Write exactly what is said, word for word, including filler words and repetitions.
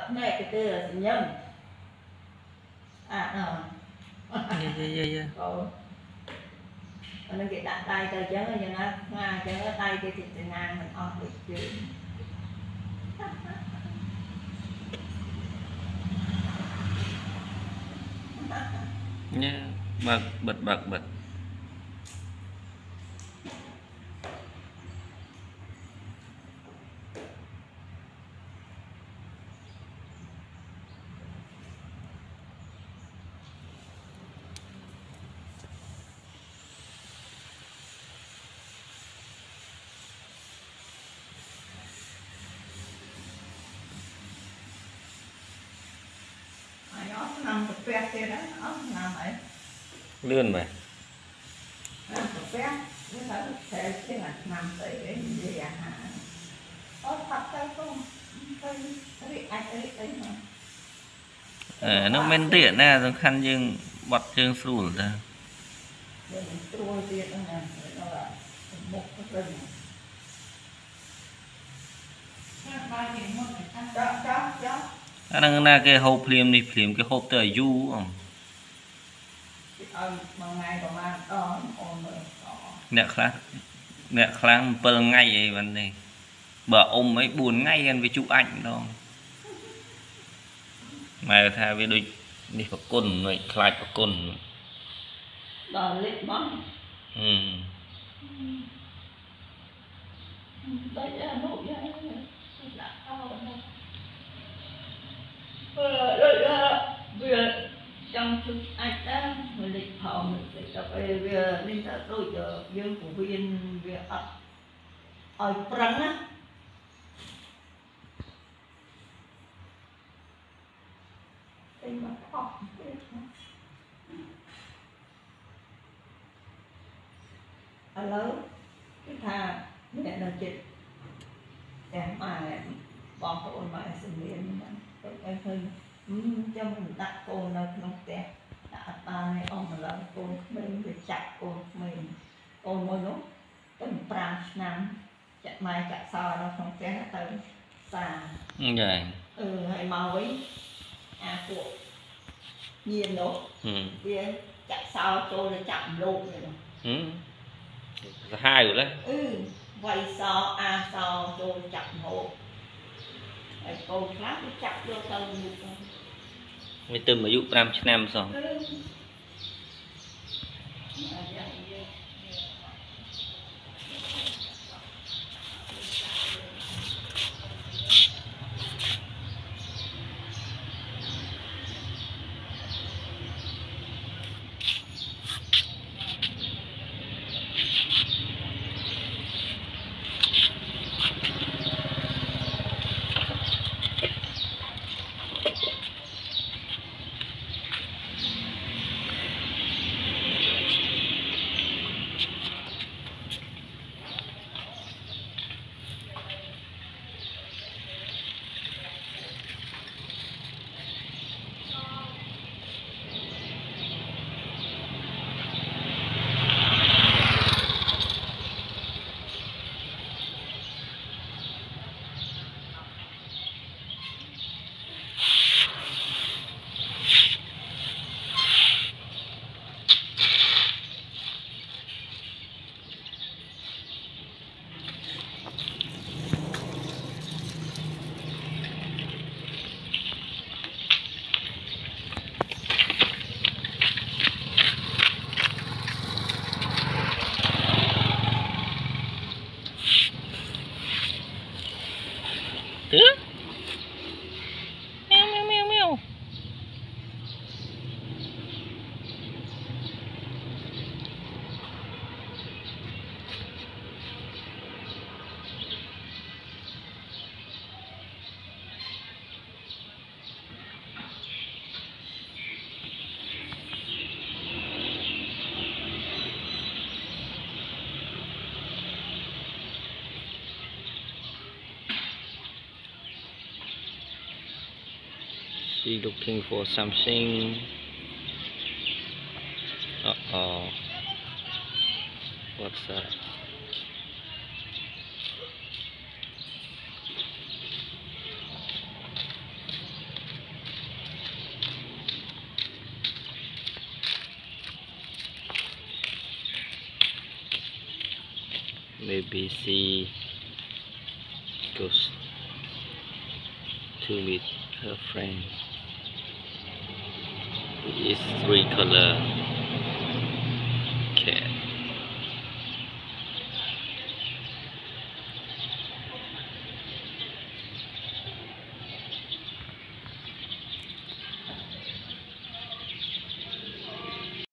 bật này cái tư là nhầm à ờ dạ dạ dạ dạ nên cái đặt tay từ chớ như nó nga chớ tay cái thịt ngang mình on được chứ nha bật bật bật bật nằm tập phép kia đó nó nằm vậy lươn vậy nằm tập phép với thật thế chứ là nằm tới cái gì à hả có thật tới không tôi thấy ai thấy thấy mà ờ nó men tiện nè rồi khăn dương bọt dương sủi ra để mình trôi tiền đó nè nó là một cái rừng cho cho cho anh đang na cái hộp phim đi phim cái hộp từ du không nè khác nè khác bờ ngay vậy vấn đề bờ ôm mấy buồn ngay ăn với chụp ảnh đâu mà thay với đôi đi vào cồn rồi khai vào cồn đò lít món ừ đây là nụ vừa trong chút anh đó người lịch họ mình sẽ tập về nên ta tôi chờ dương của viên về ở ở prang á đây mà học alo cái thà mẹ là chết em mà bỏ cô mà sinh viên tôi em hơi cho mình đặt cô nó không té đã ta này ông mà làm cô mình phải chặt cô mình cô mới lúc tầm pram năm chặt mai chặt sau nó không té tới xa vậy ừ hay màu ấy à của nhiên đó ừ kia chặt sau tôi là chậm luôn rồi ừ hai rồi đấy ừ vậy sao à sao tôi chậm hộ cô khác chặt vô tầng mình từng mà dụ năm năm xong tứ meo meo meo meo She looking for something. Uh oh. What's that? maybe she goes to meet her friend. It's three color.